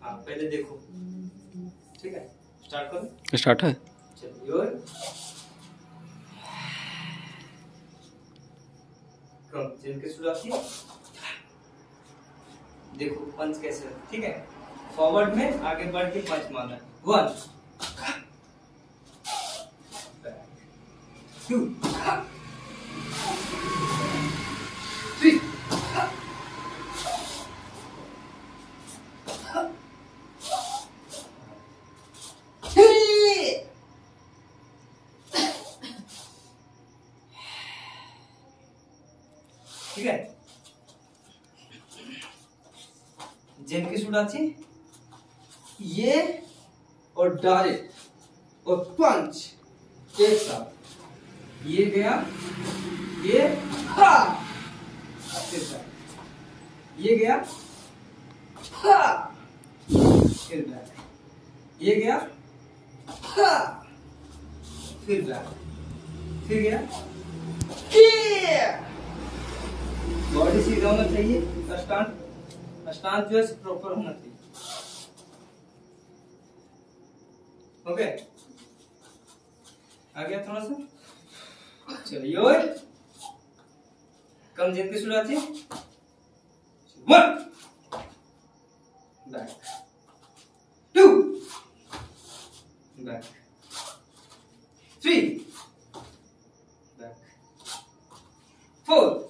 हाँ पहले देखो, ठीक है, स्टार्ट करो। स्टार्ट है। चलिए और कम चल के शुरुआत की। देखो पंच कैसे है, ठीक है, फॉरवर्ड में आगे बढ़ के पंच मारना है। 1 2 3 ঠিক আছে। जेन की शूट आती ये और डायरेक्ट और पंच एक साथ, ये गया, ये हा, ये गया हा, फिर बैक, ये गया हा, फिर बैक, फिर गया, बॉडी सीधा होना चाहिए, स्टांस जो है प्रॉपर होना चाहिए। ओके, आ गया थोड़ा सा। चलिए और कम जेन की शुरुआत है। 1 बैक, 2 बैक, 3 बैक, 4